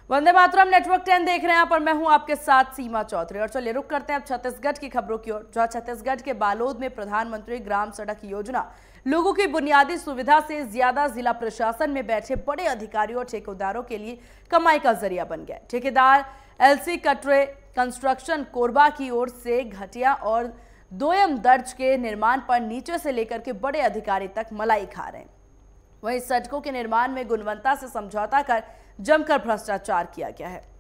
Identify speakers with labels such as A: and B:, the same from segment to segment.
A: Vande Mataram network 10 देख रहे हैं पर मैं हूं आपके साथ सीमा चौधरी। और चलिए रुक करते हैं अब छत्तीसगढ़ की खबरों की ओर, जहां छत्तीसगढ़ के बालोद में प्रधानमंत्री ग्राम सड़क योजना लोगों की बुनियादी सुविधा से ज्यादा जिला प्रशासन में बैठे बड़े अधिकारियों और ठेकेदारों के लिए कमाई का जरिया बन गया। ठेकेदार एलसी कटरे कंस्ट्रक्शन कोरबा की ओर से घटिया और दोयम दर्ज के निर्माण पर नीचे से लेकर के बड़े अधिकारी तक मलाई खा रहे हैं। वहीं सड़कों के निर्माण में गुणवत्ता से समझौता कर जमकर भ्रष्टाचार किया गया है।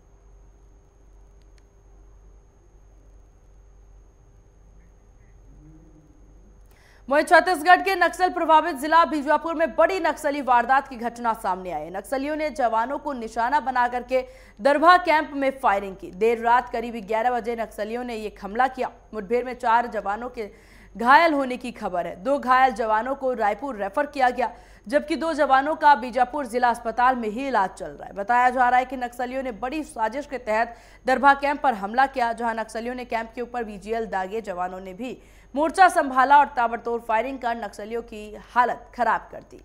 A: वहीं छत्तीसगढ़ के नक्सल प्रभावित जिला बीजापुर में बड़ी नक्सली वारदात की घटना सामने आई है। नक्सलियों ने जवानों को निशाना बना करके दरभा कैंप में फायरिंग की। देर रात करीब 11 बजे नक्सलियों ने यह हमला किया। मुठभेड़ में 4 जवानों के घायल होने की खबर है। 2 घायल जवानों को रायपुर रेफर किया गया, जबकि 2 जवानों का बीजापुर जिला अस्पताल में ही इलाज चल रहा है। बताया जा रहा है कि नक्सलियों ने बड़ी साजिश के तहत दरभा कैंप पर हमला किया, जहां नक्सलियों ने कैंप के ऊपर बीजीएल दागे। जवानों ने भी मोर्चा संभाला और ताबड़तोड़ फायरिंग कर नक्सलियों की हालत खराब कर दी।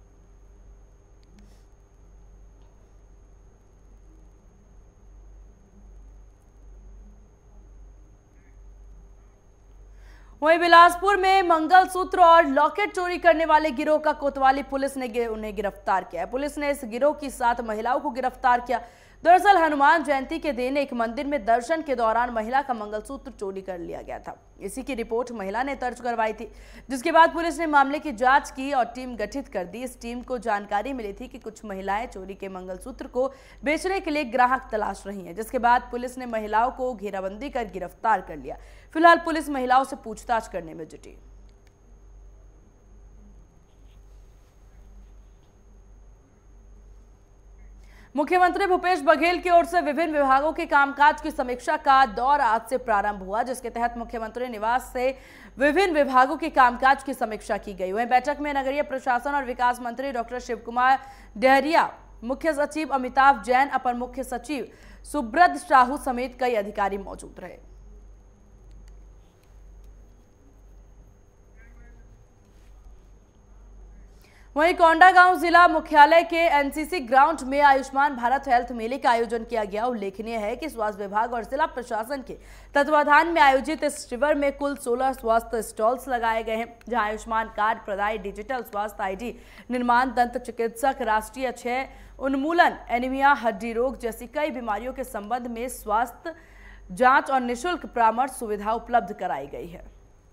A: वहीं बिलासपुर में मंगलसूत्र और लॉकेट चोरी करने वाले गिरोह का कोतवाली पुलिस ने उन्हें गिरफ्तार किया है। पुलिस ने इस गिरोह की 7 महिलाओं को गिरफ्तार किया। दरअसल हनुमान जयंती के दिन एक मंदिर में दर्शन के दौरान महिला का मंगलसूत्र चोरी कर लिया गया था। इसी की रिपोर्ट महिला ने दर्ज करवाई थी, जिसके बाद पुलिस ने मामले की जांच की और टीम गठित कर दी। इस टीम को जानकारी मिली थी कि कुछ महिलाएं चोरी के मंगलसूत्र को बेचने के लिए ग्राहक तलाश रही हैं, जिसके बाद पुलिस ने महिलाओं को घेराबंदी कर गिरफ्तार कर लिया। फिलहाल पुलिस महिलाओं से पूछताछ करने में जुटी। मुख्यमंत्री भूपेश बघेल की ओर से विभिन्न विभागों के कामकाज की समीक्षा का दौर आज से प्रारंभ हुआ, जिसके तहत मुख्यमंत्री निवास से विभिन्न विभागों के कामकाज की समीक्षा की गई। वहीं बैठक में नगरीय प्रशासन और विकास मंत्री डॉक्टर शिवकुमार डहरिया, मुख्य सचिव अमिताभ जैन, अपर मुख्य सचिव सुब्रत साहू समेत कई अधिकारी मौजूद रहे। वहीं कोंडागांव जिला मुख्यालय के एनसीसी ग्राउंड में आयुष्मान भारत हेल्थ मेले का आयोजन किया गया। उल्लेखनीय है कि स्वास्थ्य विभाग और जिला प्रशासन के तत्वाधान में आयोजित इस शिविर में कुल 16 स्वास्थ्य स्टॉल्स लगाए गए हैं, जहां आयुष्मान कार्ड प्रदायी डिजिटल स्वास्थ्य आईडी निर्माण, दंत चिकित्सक, राष्ट्रीय क्षय उन्मूलन, एनीमिया, हड्डी रोग जैसी कई बीमारियों के संबंध में स्वास्थ्य जांच और निःशुल्क परामर्श सुविधा उपलब्ध कराई गई है।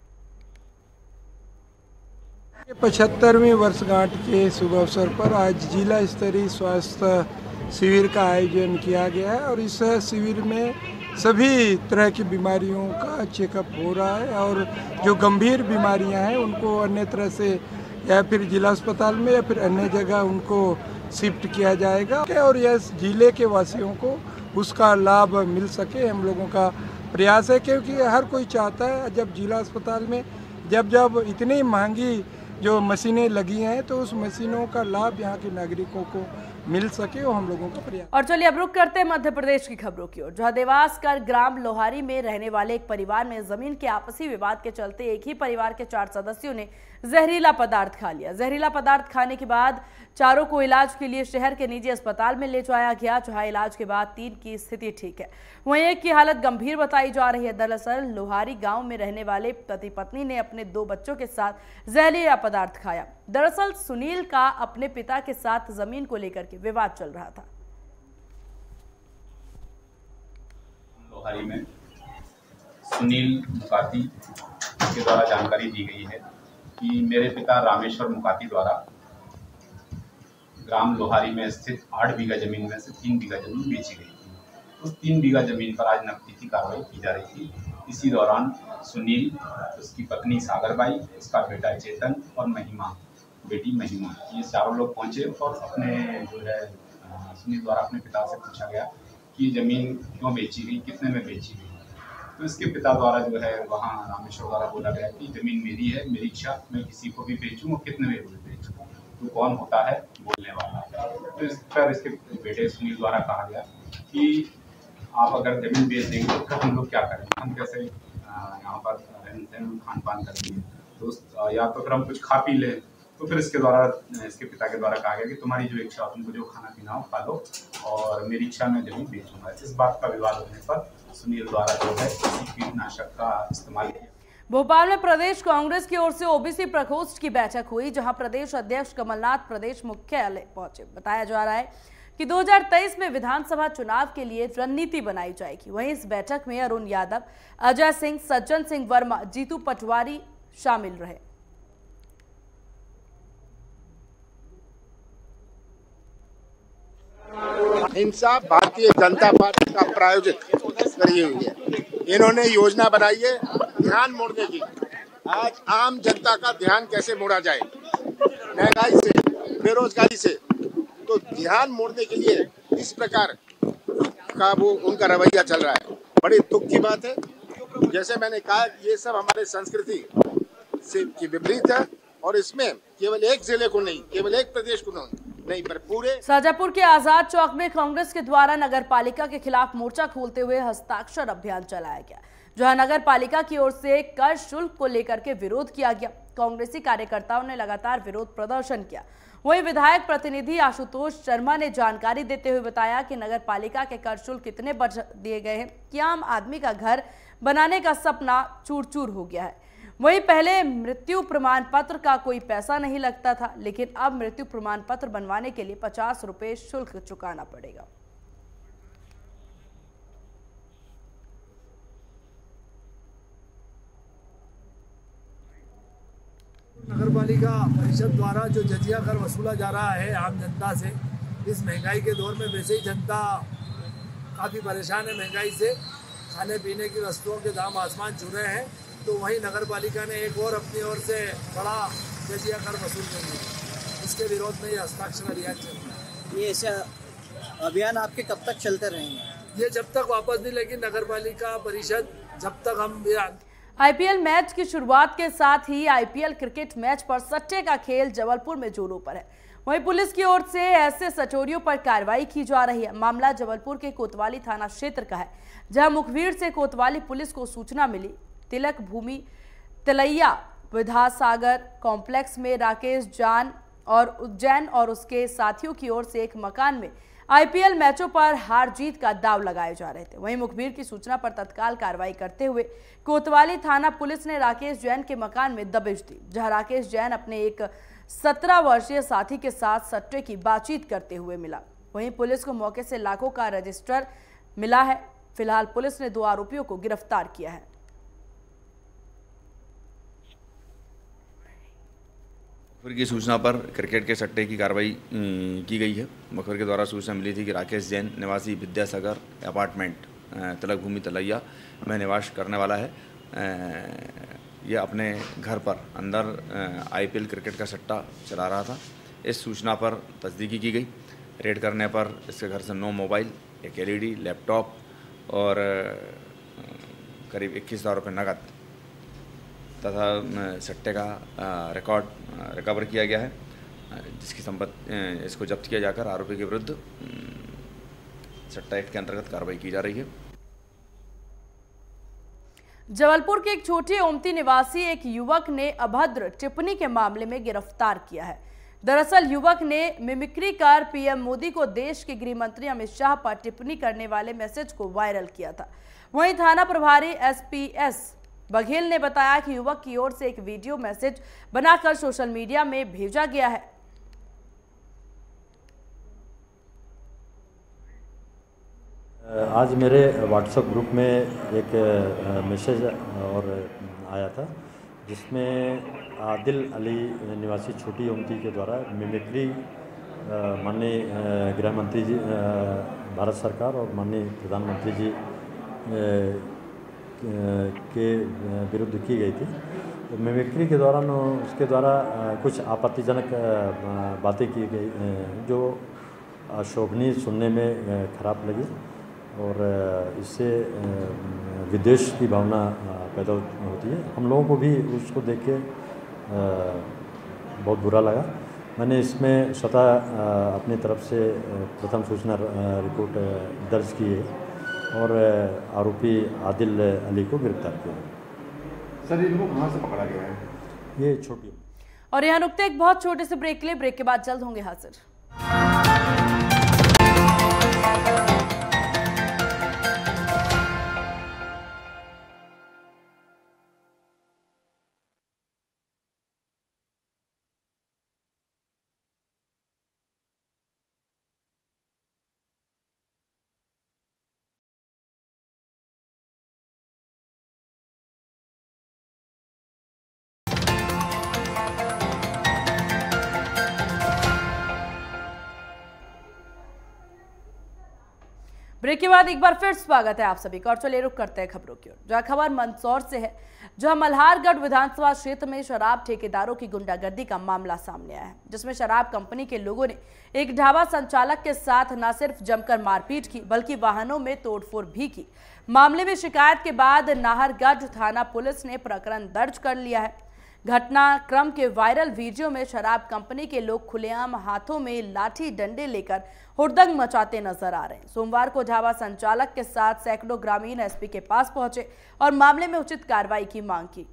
B: 75वीं वर्षगांठ के शुभ अवसर पर आज जिला स्तरीय स्वास्थ्य शिविर का आयोजन किया गया है और इस शिविर में सभी तरह की बीमारियों का चेकअप हो रहा है और जो गंभीर बीमारियां हैं उनको अन्य तरह से या फिर जिला अस्पताल में या फिर अन्य जगह उनको शिफ्ट किया जाएगा और यह जिले के वासियों को उसका लाभ मिल सके, हम लोगों का प्रयास है। क्योंकि हर कोई चाहता है जब जिला अस्पताल में जब इतनी महंगी जो मशीनें लगी हैं तो उस मशीनों का लाभ यहाँ के नागरिकों को मिल सके, वो हम लोगों का प्रयास।
A: और चलिए अब रुक करते हैं मध्य प्रदेश की खबरों की ओर, जहां देवास कर ग्राम लोहारी में रहने वाले एक परिवार में जमीन के आपसी विवाद के चलते एक ही परिवार के 4 सदस्यों ने जहरीला पदार्थ खा लिया। जहरीला पदार्थ खाने के बाद चारों को इलाज के लिए शहर के निजी अस्पताल में ले जाया गया, जहां इलाज के बाद 3 की स्थिति ठीक है, वहीं एक की हालत गंभीर बताई जा रही है। दरअसल लोहारी गांव में रहने वाले पति पत्नी ने अपने 2 बच्चों के साथ जहरीला पदार्थ खाया। दरअसल सुनील का अपने पिता के साथ जमीन को लेकर के विवाद चल रहा था।
C: लोहारी में सुनील मुकाती के द्वारा जानकारी दी गई है कि मेरे पिता रामेश्वर मुकाती द्वारा ग्राम लोहारी में स्थित 8 बीघा जमीन में से 3 बीघा जमीन बेची गई थी। उस 3 बीघा जमीन पर आज नकदी की कार्रवाई की जा रही थी। इसी दौरान सुनील, उसकी पत्नी सागरबाई, उसका बेटा चेतन और महिमा, बेटी महिमा, ये चारों लोग पहुंचे और अपने जो है सुनील द्वारा अपने पिता से पूछा गया कि जमीन क्यों बेची गई, कितने में बेची गई। तो इसके पिता द्वारा जो है वहाँ रामेश्वर द्वारा बोला गया कि जमीन मेरी है, मेरी इच्छा, मैं किसी को भी बेचूँ और कितने में बेचूँ, तो कौन होता है बोलने वाला। तो इस पर इसके बेटे सुनील द्वारा कहा गया कि आप अगर जमीन बेच देंगे तो हम लोग क्या करेंगे, हम कैसे यहाँ पर रहन सहन खान पान करेंगे, तो या तो फिर हम कुछ खा पी लें तो फिर इसके पिता के द्वारा कहा गया कि तुम्हारी जो इच्छा हो, तुमको जो खाना पीना हो खा लो, और मेरी इच्छा मैं जमीन बेचूंगा। इस बात का विवाद होने पर सुनील द्वारा जो है कीटनाशक का इस्तेमाल किया।
A: भोपाल में प्रदेश कांग्रेस की ओर से ओबीसी प्रकोष्ठ की बैठक हुई, जहां प्रदेश अध्यक्ष कमलनाथ प्रदेश मुख्यालय पहुंचे। बताया जा रहा है कि 2023 में विधानसभा चुनाव के लिए रणनीति बनाई जाएगी। वहीं इस बैठक में अरुण यादव, अजय सिंह, सज्जन सिंह वर्मा, जीतू पटवारी शामिल रहे।
D: हिंसा भारतीय जनता पार्टी का प्रायोजित करी हुई है। इन्होंने योजना बनाई है ध्यान मोड़ने की। आज आम जनता का ध्यान कैसे मोड़ा जाए, महंगाई से, बेरोजगारी से, तो ध्यान मोड़ने के लिए इस प्रकार का वो उनका रवैया चल रहा है। बड़ी दुख की बात है। जैसे मैंने कहा, ये सब हमारे संस्कृति से की विपरीत है, और इसमें केवल एक जिले को नहीं, केवल एक प्रदेश को नहीं, पर पूरे।
A: शाजापुर के आजाद चौक में कांग्रेस के द्वारा नगर पालिका के खिलाफ मोर्चा खोलते हुए हस्ताक्षर अभियान चलाया गया, जहां नगर पालिका की ओर से कर शुल्क को लेकर के विरोध किया गया। कांग्रेसी कार्यकर्ताओं ने लगातार विरोध प्रदर्शन किया। वहीं विधायक प्रतिनिधि आशुतोष शर्मा ने जानकारी देते हुए बताया कि नगर पालिका के कर शुल्क कितने बढ़ दिए गए हैं कि आम आदमी का घर बनाने का सपना चूर चूर हो गया है। वहीं पहले मृत्यु प्रमाण पत्र का कोई पैसा नहीं लगता था, लेकिन अब मृत्यु प्रमाण पत्र बनवाने के लिए 50 रुपए शुल्क चुकाना पड़ेगा।
E: नगरपालिका परिषद द्वारा जो जजिया कर वसूला जा रहा है आम जनता से, इस महंगाई के दौर में वैसे ही जनता काफ़ी परेशान है महंगाई से। खाने पीने की वस्तुओं के दाम आसमान छू रहे हैं, तो वहीं नगरपालिका ने एक और अपनी ओर से बड़ा जजिया कर वसूल कर लिया। इसके विरोध में ये हस्ताक्षर अभियान चल रहा है।
F: ये ऐसा अभियान आपके कब तक चलते रहेंगे?
E: ये जब तक वापस नहीं लेगी नगरपालिका परिषद, जब तक हम
A: आईपीएल मैच की शुरुआत के साथ ही आईपीएल क्रिकेट मैच पर सट्टे का खेल जबलपुर में जोरों पर है। वहीं पुलिस की ओर से ऐसे सचोरियों पर कार्रवाई की जा रही है। मामला जबलपुर के कोतवाली थाना क्षेत्र का है, जहां मुखबिर से कोतवाली पुलिस को सूचना मिली। तिलक भूमि तलैया विधासागर कॉम्प्लेक्स में राकेश जान और उज्जैन और उसके साथियों की ओर से एक मकान में आईपीएल मैचों पर हार जीत का दाव लगाए जा रहे थे। वहीं मुखबिर की सूचना पर तत्काल कार्रवाई करते हुए कोतवाली थाना पुलिस ने राकेश जैन के मकान में दबिश दी, जहां राकेश जैन अपने एक 17 वर्षीय साथी के साथ सट्टे की बातचीत करते हुए मिला। वहीं पुलिस को मौके से लाखों का रजिस्टर मिला है। फिलहाल पुलिस ने 2 आरोपियों को गिरफ्तार किया है।
G: मुखबिर की सूचना पर क्रिकेट के सट्टे की कार्रवाई की गई है। मुखबिर के द्वारा सूचना मिली थी कि राकेश जैन निवासी विद्यासागर अपार्टमेंट तिलक भूमि तलैया में निवास करने वाला है। यह अपने घर पर अंदर आईपीएल क्रिकेट का सट्टा चला रहा था। इस सूचना पर तस्दीकी की गई। रेड करने पर इसके घर से 9 मोबाइल, एक एलईडी, लैपटॉप और करीब 21,000 रुपये नकद तथा सट्टे का रिकॉर्ड रिकवर किया गया है, जिसकी संपत्ति इसको जब्त किया जाकर आरोपी के विरुद्ध सट्टा एक्ट के अंतर्गत कार्रवाई की जा रही है।
A: जबलपुर के एक छोटे ओमती निवासी एक युवक ने अभद्र टिप्पणी के मामले में गिरफ्तार किया है। दरअसल युवक ने मिमिक्री कर पीएम मोदी को देश के गृह मंत्री अमित शाह पर टिप्पणी करने वाले मैसेज को वायरल किया था। वहीं थाना प्रभारी एसपीएस बघेल ने बताया कि युवक की ओर से एक वीडियो मैसेज बनाकर सोशल मीडिया में भेजा गया है।
H: आज मेरे व्हाट्सएप ग्रुप में एक मैसेज और आया था, जिसमें आदिल अली निवासी छोटी ओमती के द्वारा मिमिक्री माननीय गृह मंत्री जी भारत सरकार और माननीय प्रधानमंत्री जी के विरुद्ध की गई थी। तो मिमिक्री के दौरान उसके द्वारा कुछ आपत्तिजनक बातें की गई जो अशोभनीय, सुनने में खराब लगी और इससे विद्वेष की भावना पैदा होती है। हम लोगों को भी उसको देख के बहुत बुरा लगा। मैंने इसमें स्वतः अपनी तरफ से प्रथम सूचना रिपोर्ट दर्ज की है और आरोपी आदिल अली को गिरफ्तार किया।
I: सर, इनको कहाँ से पकड़ा गया है?
H: ये छोटी
A: और यहाँ रुकते एक बहुत छोटे से ब्रेक के लिए। ब्रेक के बाद जल्द होंगे हाजिर। ब्रेक के बाद एक बार फिर स्वागत है आप सभी का और चलिए रुक करते हैं खबरों की ओर। जहां खबर मंदसौर से है, जहां मल्हारगढ़ विधानसभा क्षेत्र में शराब ठेकेदारों की गुंडागर्दी का मामला सामने आया है, जिसमें शराब कंपनी के लोगों ने एक ढाबा संचालक के साथ न सिर्फ जमकर मारपीट की बल्कि वाहनों में तोड़फोड़ भी की। मामले में शिकायत के बाद नाहरगढ़ थाना पुलिस ने प्रकरण दर्ज कर लिया है। घटनाक्रम के वायरल वीडियो में शराब कंपनी के लोग खुलेआम हाथों में लाठी डंडे लेकर हुड़दंग मचाते नजर आ रहे हैं। सोमवार को ढाबा संचालक के साथ सैकड़ों ग्रामीण एसपी के पास पहुंचे और मामले में उचित कार्रवाई की मांग की।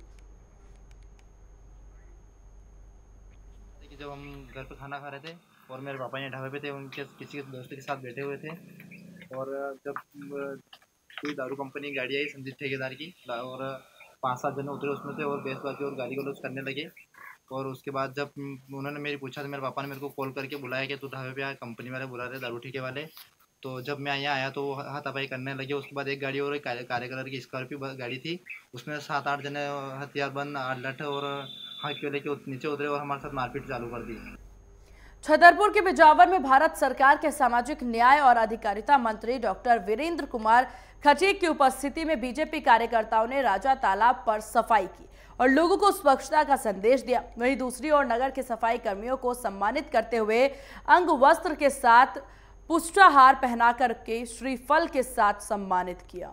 I: जब हम घर पे खाना खा रहे थे और मेरे पापा ने ढाबे पे थे, उनके किसी दोस्त के साथ बैठे हुए थे और जब कोई दारू कंपनी की गाड़ी आई संदीप ठेकेदार की और 5-7 जने उतरे उसमें से और बेसबाजी और गाली गलौज करने लगे। और उसके बाद जब उन्होंने मेरी पूछा तो मेरे पापा ने मेरे को कॉल करके बुलाया कि तू ढाबे पे आ, कंपनी वाले बुला रहे दारू ठेके वाले। तो जब मैं यहाँ आया तो हाथापाई करने लगे। उसके बाद एक गाड़ी और एक काले कलर की स्कॉर्पियो गाड़ी थी, उसमें 7-8 जने हथियारबंद लठ और हाथ लेके नीचे उतरे और हमारे साथ मारपीट चालू कर दी।
A: छतरपुर के बिजावर में भारत सरकार के सामाजिक न्याय और अधिकारिता मंत्री डॉक्टर वीरेंद्र कुमार खटीक की उपस्थिति में बीजेपी कार्यकर्ताओं ने राजा तालाब पर सफाई की और लोगों को स्वच्छता का संदेश दिया। वहीं दूसरी ओर नगर के सफाई कर्मियों को सम्मानित करते हुए अंग वस्त्र के साथ पुष्टाहार पहनाकर के श्रीफल के साथ सम्मानित किया।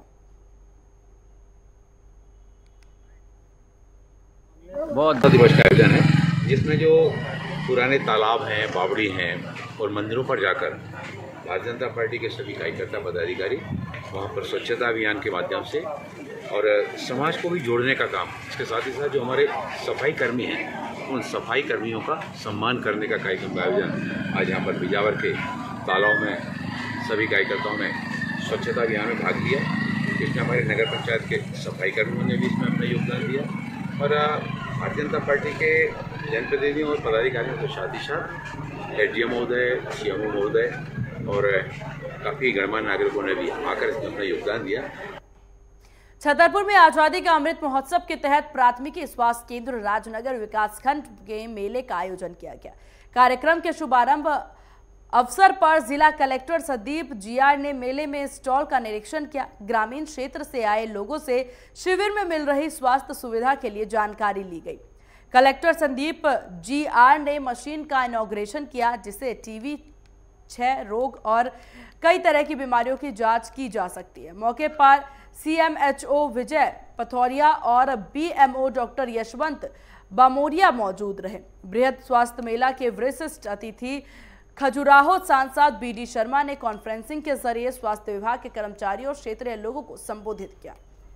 J: बहुत दिवस का आयोजन है जिसमें जो पुराने तालाब हैं, बावड़ी हैं और मंदिरों पर जाकर भारतीय जनता पार्टी के सभी कार्यकर्ता पदाधिकारी वहाँ पर स्वच्छता अभियान के माध्यम से और समाज को भी जोड़ने का काम, इसके साथ ही साथ जो हमारे सफाई कर्मी हैं उन सफाई कर्मियों का सम्मान करने का कार्यक्रम का आयोजन आज यहाँ पर बिजावर के तालाब में सभी कार्यकर्ताओं ने स्वच्छता अभियान में भाग लिया। इसमें हमारे नगर पंचायत के सफाई कर्मियों ने भी इसमें अपना योगदान दिया और भारतीय जनता पार्टी के जनप्रतिनिधियों और पदाधिकारियों के साथ ही साथ एसडीएम महोदय, सीएमओ महोदय और काफ़ी गणमान्य नागरिकों ने भी आकर इसमें अपना योगदान दिया।
A: छतरपुर में आजादी का अमृत महोत्सव के तहत प्राथमिकी स्वास्थ्य केंद्र राजनगर विकासखंड के मेले का आयोजन किया गया। कार्यक्रम के शुभारंभ अवसर पर जिला कलेक्टर संदीप जीआर ने मेले में स्टॉल का निरीक्षण किया। ग्रामीण क्षेत्र से आए लोगों से शिविर में मिल रही स्वास्थ्य सुविधा के लिए जानकारी ली गई। कलेक्टर संदीप जीआर ने मशीन का इनॉग्रेशन किया जिससे टीबी, क्षय रोग और कई तरह की बीमारियों की जांच की जा सकती है। मौके पर सीएमएचओ विजय पथौरिया और बीएमओ डॉक्टर यशवंत बामोरिया मौजूद रहे। बृहद स्वास्थ्य मेला के विशिष्ट अतिथि खजुराहो सांसद बीडी शर्मा ने कॉन्फ्रेंसिंग के जरिए स्वास्थ्य विभाग के कर्मचारियों और क्षेत्रीय लोगों को संबोधित किया।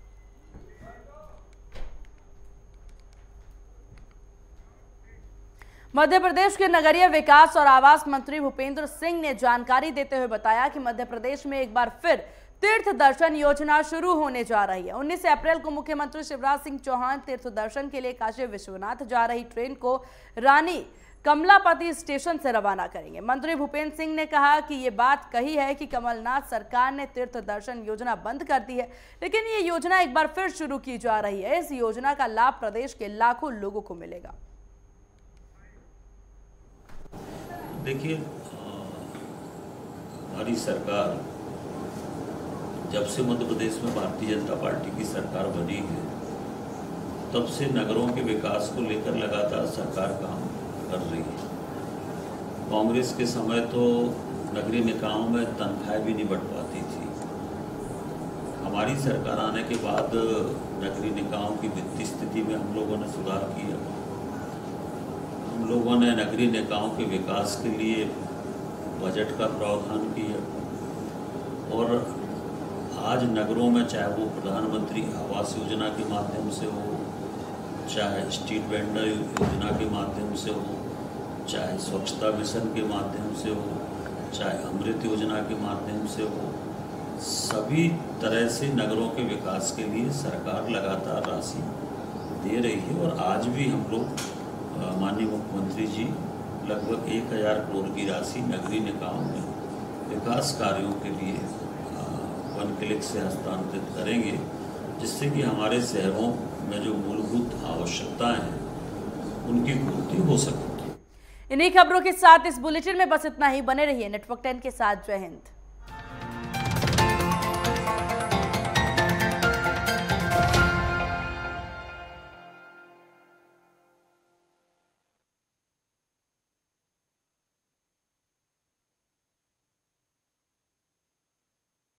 A: मध्य प्रदेश के नगरीय विकास और आवास मंत्री भूपेंद्र सिंह ने जानकारी देते हुए बताया कि मध्य प्रदेश में एक बार फिर तीर्थ दर्शन योजना शुरू होने जा रही है। 19 अप्रैल को मुख्यमंत्री शिवराज सिंह चौहान तीर्थ दर्शन के लिए काशी विश्वनाथ जा रही ट्रेन को रानी कमलापति स्टेशन से रवाना करेंगे। मंत्री भूपेंद्र सिंह ने कहा कि ये बात कही है कि कमलनाथ सरकार ने तीर्थ दर्शन योजना बंद कर दी है, लेकिन ये योजना एक बार फिर शुरू की जा रही है। इस योजना का लाभ प्रदेश के लाखों लोगों को मिलेगा।
K: देखिए, हमारी सरकार जब से मध्य प्रदेश में भारतीय जनता पार्टी की सरकार बनी है तब से नगरों के विकास को लेकर लगातार सरकार काम कर रही है। कांग्रेस के समय तो नगरीय निकायों में तनख्वाहें भी नहीं बढ़ पाती थी। हमारी सरकार आने के बाद नगरीय निकायों की वित्तीय स्थिति में हम लोगों ने सुधार किया। हम लोगों ने नगरीय निकायों के विकास के लिए बजट का प्रावधान किया और आज नगरों में चाहे वो प्रधानमंत्री आवास योजना के माध्यम से हो चाहे स्ट्रीट वेंडर योजना के माध्यम से हो, चाहे स्वच्छता मिशन के माध्यम से हो, चाहे अमृत योजना के माध्यम से हो, सभी तरह से नगरों के विकास के लिए सरकार लगातार राशि दे रही है। और आज भी हम लोग माननीय मुख्यमंत्री जी लगभग 1000 करोड़ की राशि नगरीय निकायों में विकास कार्यों के लिए वन क्लिक से हस्तांतरित करेंगे, जिससे कि हमारे शहरों में जो मूलभूत आवश्यकताएं हैं उनकी पूर्ति हो सके।
A: इन्हीं खबरों के साथ इस बुलेटिन में बस इतना ही। बने रहिए नेटवर्क 10 के साथ। जय हिंद।